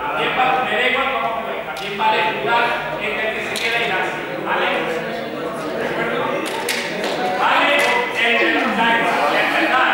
También vale, me da igual cómo juguéis, también vale jugar entre el que se queda y Nancy, ¿vale? ¿De acuerdo? ¿Vale? Entre los daños, empezar.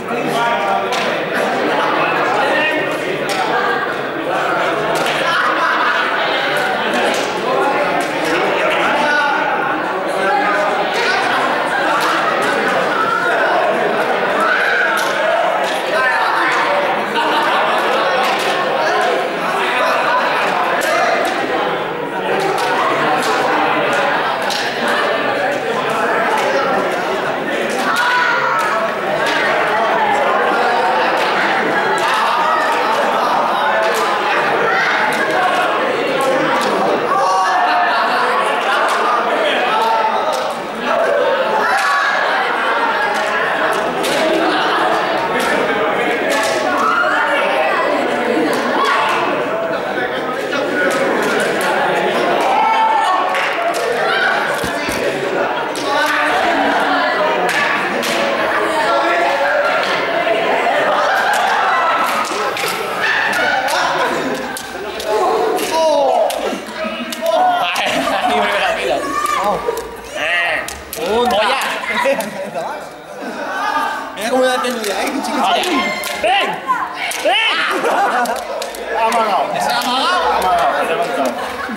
Mira cómo la tengo de ahí, chicos. ¡Ven! ¡Ven! Amagado. ¿Se ha amagado? Amagado, se ha levantado.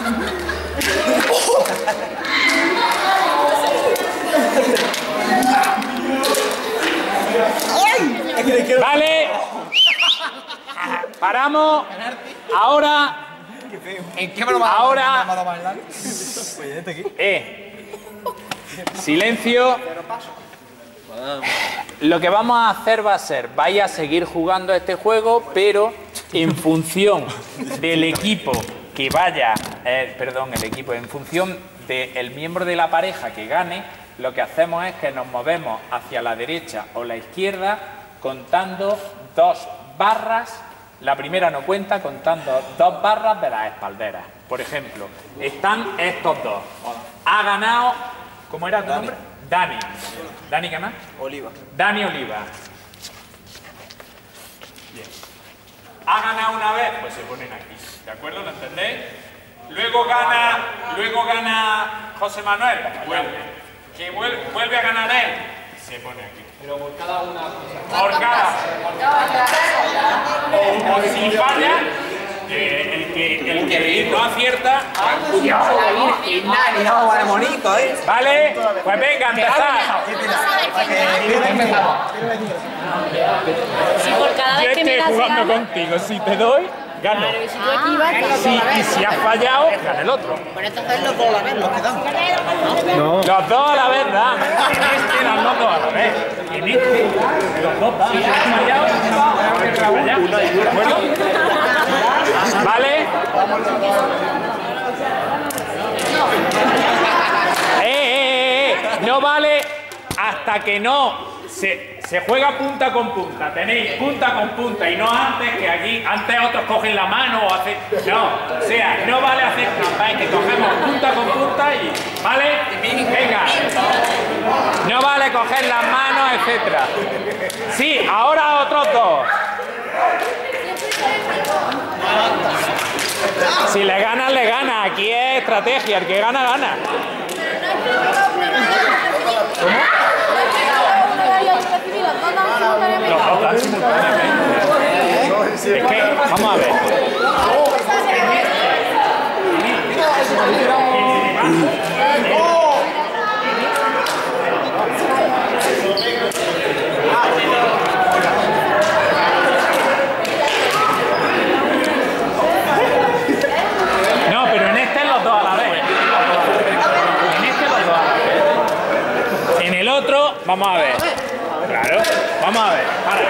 Vale. Paramos. Ahora. ¿En qué me lo va a Ahora. aquí? Silencio. Lo que vamos a hacer va a ser, vais a seguir jugando este juego, pero en función del equipo que vaya, en función del miembro de la pareja que gane, lo que hacemos es que nos movemos hacia la derecha o la izquierda contando 2 barras. La primera no cuenta, contando 2 barras de las espalderas. Por ejemplo, están estos dos. Ha ganado, ¿cómo era tu nombre? Dani. ¿Dani qué más? Oliva. Dani Oliva. Bien. Ha ganado una vez, pues se ponen aquí. ¿De acuerdo? ¿Lo entendéis? Luego gana José Manuel. Que vuelve a ganar él. Se pone aquí. Pero por cada una. Por cada. O si falla, el que no acierta. Vale, pues venga, empezar. Si por cada Yo vez que me estoy das jugando gana, contigo, si te doy, gano. claro, y si tú esquivas, Y si has fallado, gana el otro. Pero entonces los dos a la vez, los que dan. Los dos a la vez dan. En este dan los dos a la vez. En este, los dos dan. Si has fallado, ¿de acuerdo? ¿Vale? No vale hasta que no se juega punta con punta. Tenéis punta con punta y no antes, que aquí antes otros cogen la mano o hacen. No, o sea, no vale hacer trampa, es que cogemos punta con punta y. ¿Vale? Venga. No vale coger las manos, etcétera. Sí, ahora otros dos. Si le ganas, le gana. Aquí es estrategia, el que gana, gana. ¿Cómo? Los dos dan simultáneamente. Es que, vamos a ver. No, pero en este los dos a la vez. En este los dos a la vez. En el otro, vamos a ver. Claro, vamos a ver.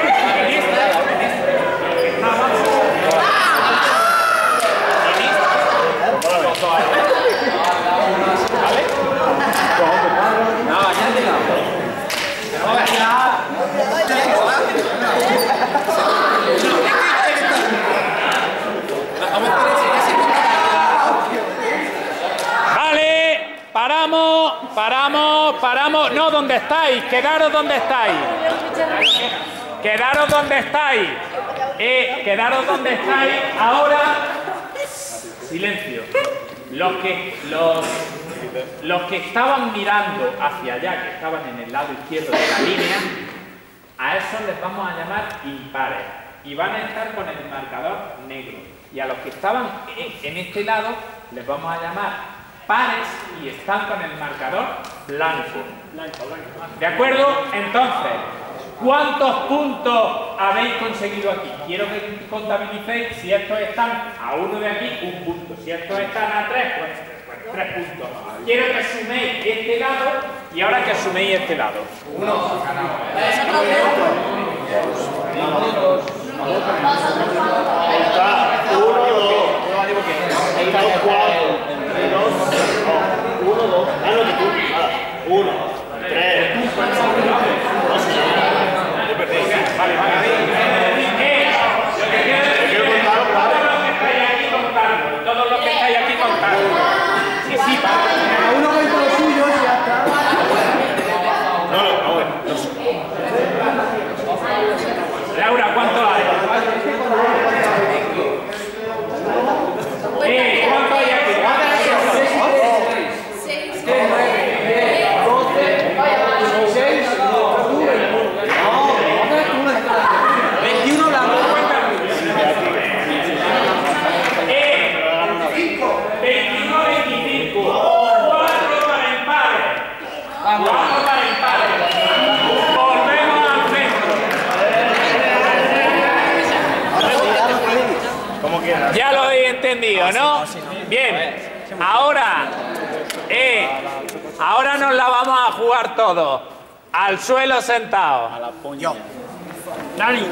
Vale, paramos. No, ¿dónde estáis? Quedaros donde estáis. Quedaros donde estáis. Ahora Silencio. Los que estaban mirando hacia allá, que estaban en el lado izquierdo de la línea, a esos les vamos a llamar impares. Y van a estar con el marcador negro. Y a los que estaban en este lado, les vamos a llamar pares y están con el marcador blanco. ¿De acuerdo? Entonces, ¿cuántos puntos habéis conseguido aquí? Quiero que contabilicéis. Si estos están a uno de aquí, un punto. Si estos están a 3, pues 3 puntos. Quiero que suméis este lado y ahora que suméis este lado. 1. Todos los que estáis aquí contando. Sí, Cada uno cuenta lo suyo y ya está. Laura, ¿cuánto hay? ¿Cuánto hay aquí? 6, 9, 10, 12, 16, 21 blanco. 21, 25. 4 para empares. 4 para empares. Volvemos al centro. Ya lo habéis entendido, ¿no? Bien. Ahora nos la vamos a jugar todos. Al suelo sentado. A la poña. Dani.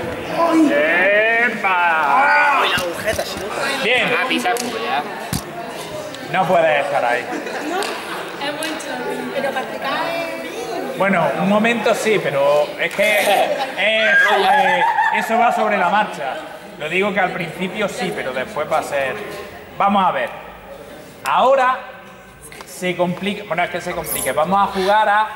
¡Epa! Bien. No puedes estar ahí. Pero practicar. Bueno, un momento sí, pero es que eso va sobre la marcha. Lo digo que al principio sí, pero después va a ser... Vamos a ver. Ahora se complica... Bueno, es que se complique. Vamos a jugar a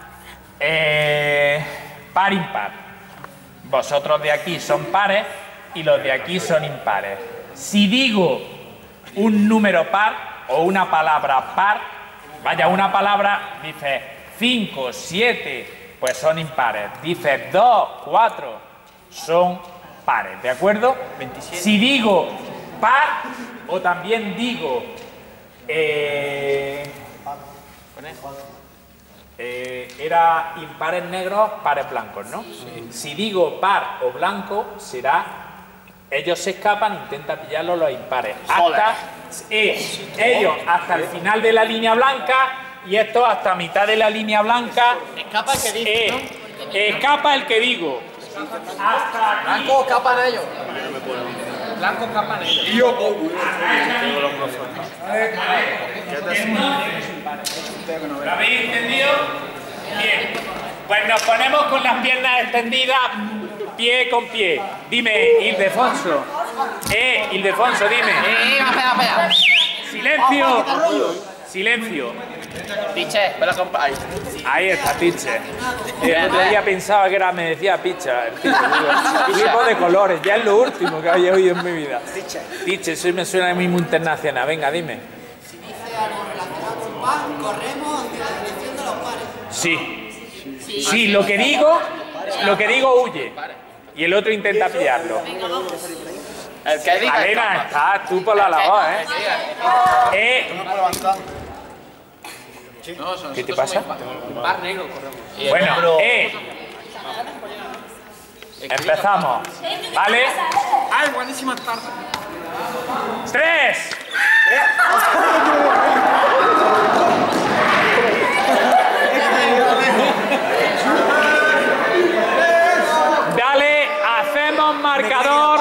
par impar. Vosotros de aquí son pares y los de aquí son impares. Si digo un número par o una palabra par, vaya, una palabra, dice 5, 7, pues son impares. Dice 2, 4, son pares, ¿de acuerdo? 27. Si digo par o también digo era impares negros, pares blancos, ¿no? Sí. Si digo par o blanco, será ellos se escapan, intenta pillarlos los impares. Hasta ellos hasta el final de la línea blanca y estos hasta mitad de la línea blanca. Escapa el que dice, ¿no? Escapa el que digo. Hasta aquí. Blanco escapan ellos. Blanco escapan ellos. Y yo. ¿Lo habéis entendido? Bien. Pues nos ponemos con las piernas extendidas, pie con pie. Dime, Ildefonso. Ildefonso, dime. Espera. Silencio. Silencio. Piche, ven a comprar. Ahí está, Piche. El otro día pensaba que me decía Picha. Tipo de colores, ya es lo último que había oído en mi vida. Piche, eso me suena a mí muy internacional. Venga, dime. Si dice algo relacionado con par, corremos hacia la dirección de los pares. Sí. Sí, lo que digo huye. Y el otro intenta pillarlo. El que diga. Elena, estás tú por la labor, ¿Qué te pasa? Par negro, corremos. Bueno, empezamos. ¿Vale? ¡Ay, buenísimas tardes! 3. Dale, hacemos marcador.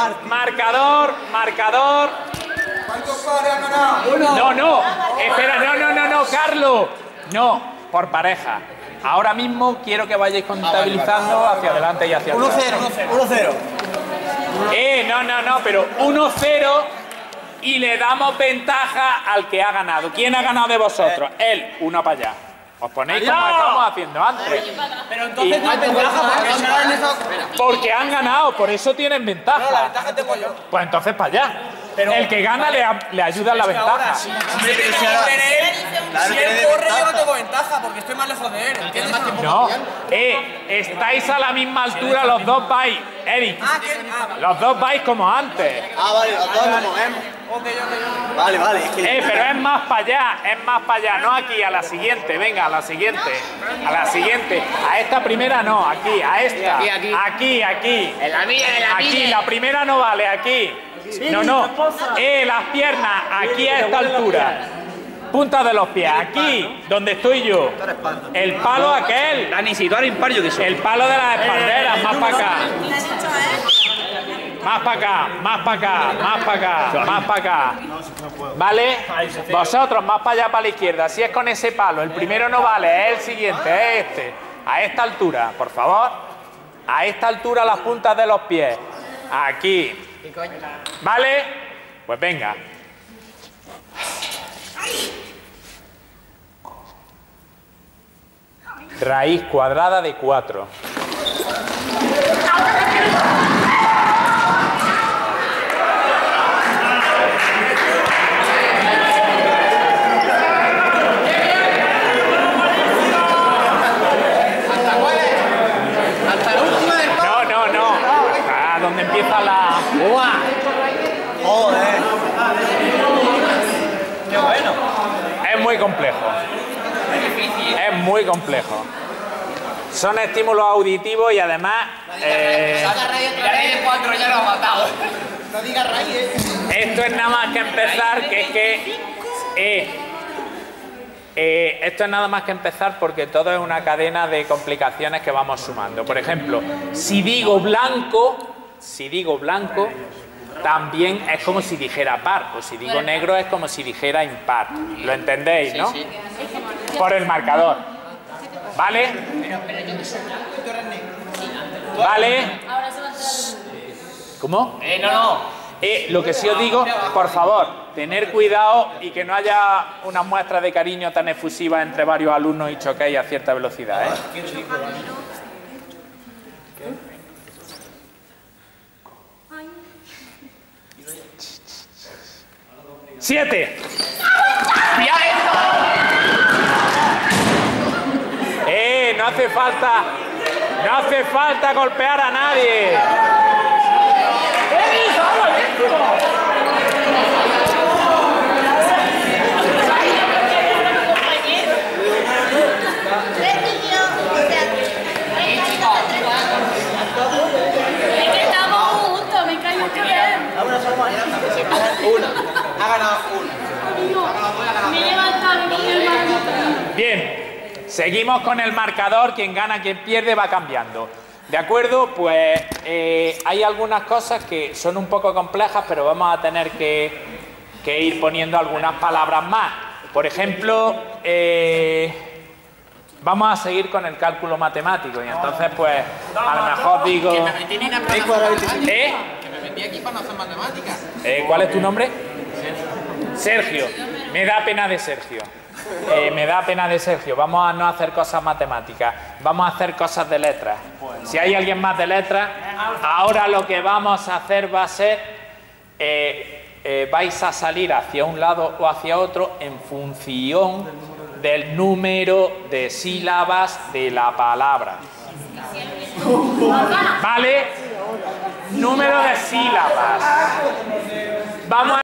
¿Cuántos pares han ganado? No, espera, no, Carlos. No, por pareja. Ahora mismo quiero que vayáis contabilizando hacia adelante y hacia atrás. 1-0. No, pero 1-0 y le damos ventaja al que ha ganado. ¿Quién ha ganado de vosotros? Él, uno para allá. Os ponéis como estamos haciendo antes. Pero entonces no hay ventaja porque han ganado, por eso tienen ventaja. No, la ventaja tengo yo. Pues entonces para allá. el que gana le ayuda en la ventaja. Si él corre, yo no tengo ventaja porque estoy más lejos de él. ¿Entiendes? No, estáis a la misma altura, los dos vais, Eric. Los dos vais como antes. Ah, vale, los dos nos movemos. Vale, vale. Pero es más para allá, no aquí, a la siguiente, venga, a la siguiente, a esta primera no, aquí, a esta, aquí, En la mía, aquí, la primera no vale, aquí, no, las piernas, aquí a esta altura, punta de los pies, aquí, donde estoy yo, el palo aquel, Dani, si tú eres impar, yo que soy. el palo de las espalderas, más para acá. Más para acá, más para acá, más para acá, más para acá. ¿Vale? Vosotros más para allá, para la izquierda. Si es con ese palo, el primero no vale, es el siguiente, es este. A esta altura, por favor. A esta altura las puntas de los pies. Aquí. ¿Vale? Pues venga. Raíz cuadrada de 4. Donde empieza la... Joder. Qué bueno. Es muy complejo. Es muy complejo. Son estímulos auditivos y además... No digas raíces. Esto es nada más que empezar, esto es nada más que empezar porque todo es una cadena de complicaciones que vamos sumando. Por ejemplo, si digo blanco, también es como si dijera par, o si digo negro es como si dijera impar. ¿Lo entendéis, no? Sí. Por el marcador. ¿Vale? ¿Vale? ¿Cómo? No. Lo que sí os digo, por favor, tener cuidado y que no haya unas muestras de cariño tan efusivas entre varios alumnos y choquéis a cierta velocidad, ¿eh? 7. No hace falta golpear a nadie. Ha ganado uno. Bien, seguimos con el marcador. Quien gana, quien pierde, va cambiando. ¿De acuerdo? Pues hay algunas cosas que son un poco complejas, pero vamos a tener que ir poniendo algunas palabras más. Por ejemplo, vamos a seguir con el cálculo matemático y entonces pues a lo mejor digo... Que me metí aquí para no hacer matemáticas. ¿Cuál es tu nombre? Sergio. Me da pena de Sergio. Me da pena de Sergio. Vamos a no hacer cosas matemáticas. Vamos a hacer cosas de letras. Si hay alguien más de letras, ahora lo que vamos a hacer va a ser... vais a salir hacia un lado o hacia otro en función del número de sílabas de la palabra. ¿Vale? Número de sílabas. Vamos